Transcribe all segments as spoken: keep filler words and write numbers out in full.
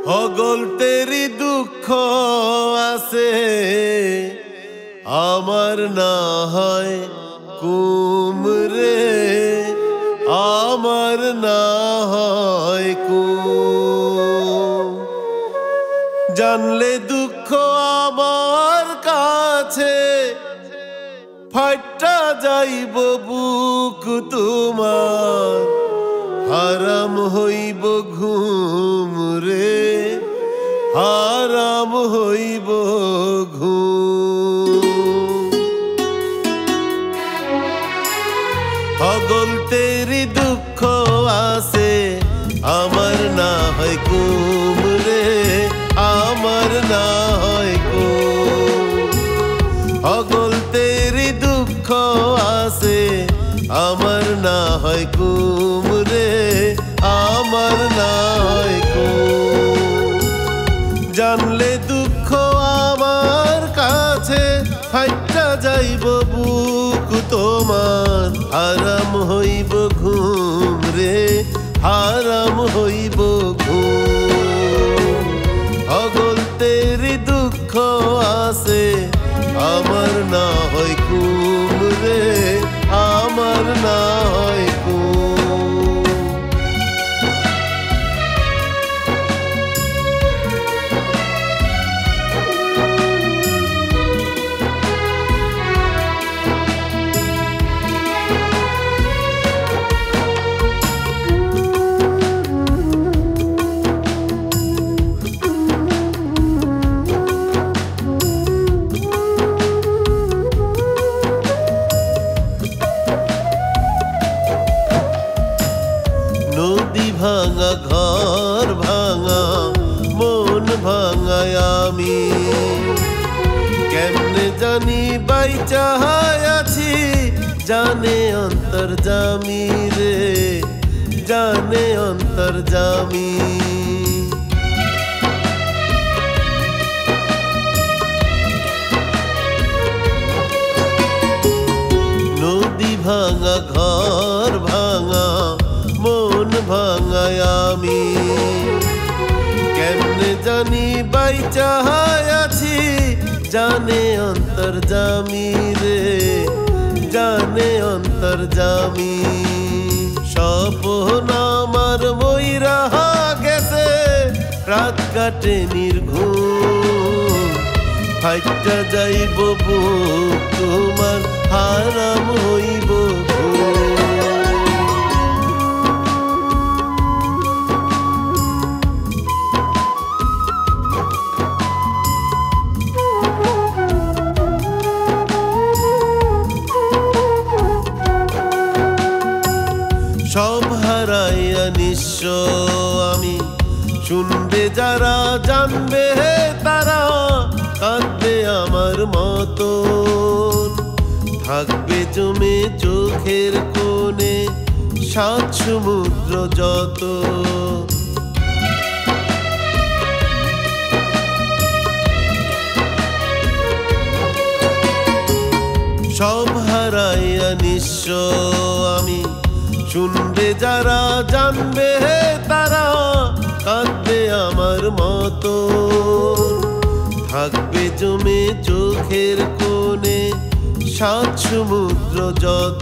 হগল তেরি দুঃখ আছে আমার না হয় কুমরে, আমার না হয় কুম। জানলে দুঃখ আমার কাছে ফাইটা যাইব বুক তোমার, হারাম হইব ঘুম রে, হারাম হইব ঘুম। হগল তেরি দুঃখ আছে আমার না হয় কুম রে, আমার না হয় কুম। হগল তেরি দুঃখ আছে আমার না হয় কুম রে, আমার না হয় কুম। জানলে দুঃখ আমার কাছে ফাইটা যাইব বুক তোমার, হারাম হইব ঘুম রে, হারাম হইব ঘুম। হগল তেরি দুঃখ আছে আমার না হয় কুম রে, আমার না হয় কুম। নদী ভাঙা ঘর ভাঙা মন ভাঙায় আমি, কেমনে জানি বাইচা আছি জানে অন্তর্যামী রে, জানে অন্তর্যামী। নদী ভাঙা ঘর ভাঙা মন ভাঙায় আমি, কেমনে জানি বাইচা আছি জানে অন্তর্যামী রে, জানে অন্তর্যামী। স্বপ্ন আমার মইরা গেছে রাত কাটে নির্ঘুম, ফাইটা যাইব বুক তোমার, হারাম হইব ঘুম। সব হারাইয়া নিঃস্ব আমি, শুনবে যারা জানবে তারা কাঁদবে আমার মতন। থাকবে জমে চোখের কোণে সাত সমুদ্র যত, সব হারাইয়া নিঃস্ব আমি, শুনবে যারা জানবে তারা কাঁদবে আমার মতো। থাকবে জমে চোখের কোণে সাত সমুদ্র যত,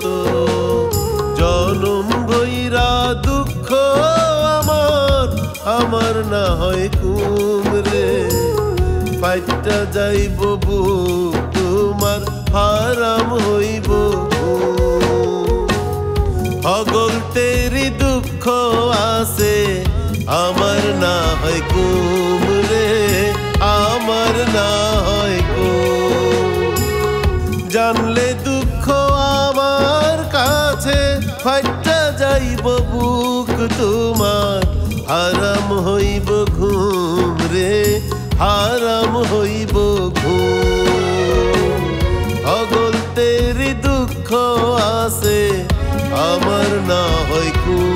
জনম ভৈরা দুঃখ আমার, আমার না হয় কুম রে, ফাইটা যাইব বুক তোমার, হারাম হইব ঘুম। হগল তেরি দুঃখ আছে আমার না হয় কুম রে, আমার না হয় কুম। জানলে দুঃখ আমার কাছে ফাইটা যাইব বুক তোমার, হারাম হইব ঘুম রে, হারাম হইব ঘুম। হগল তেরি দুঃখ আছে আমার না হয় কুম।